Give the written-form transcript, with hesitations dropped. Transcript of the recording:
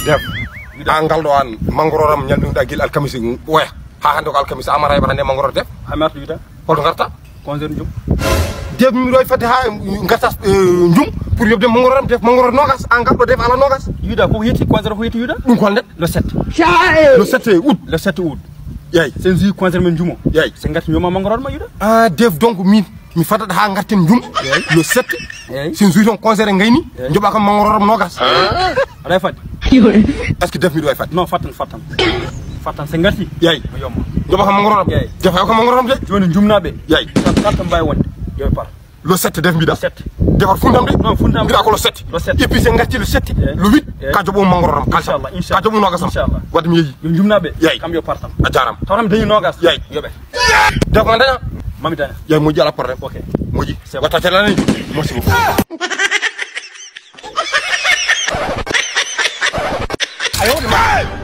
def angal do an mangororam nyalduda gil alkamisi waya ha hande ko alkamisi amara ba hande mangoro def hamartu yuta ko ngarta konzer njum def mi roy fati ha ngarta njum pour yobde mangororam def mangoro nogas angal do def ala nogas yuda ko yeti konzer ko yeti yuda dum ko net le 7 le 7 août le 7 août yay sen zi konzer men njumo yay se ngati nyoma mangoro ma yuda ah def donc mi fatata ha ngarten njum le 7 sen zi ton concert ngayni njoba kam mangororam nogas ada fat est ce que def mi do fat non fatan se ngati yay yomma njoba kam mangororam def ko mangororam de joni njumnabe yay tan bay wonde yoy par le 7 def mi da 7 defar fundam de non fundam ngira ko le 7 et puis c'est ngati le 7 le 8 ka jobo mangororam inshallah ka jobo nogasam inshallah wad mi yeyi yo njumnabe yay kam yo partam a jaram tawram dañu nogas yay yobe def man daña mami daña yay moji ala problème ok moji wata telani merci beaucoup ayo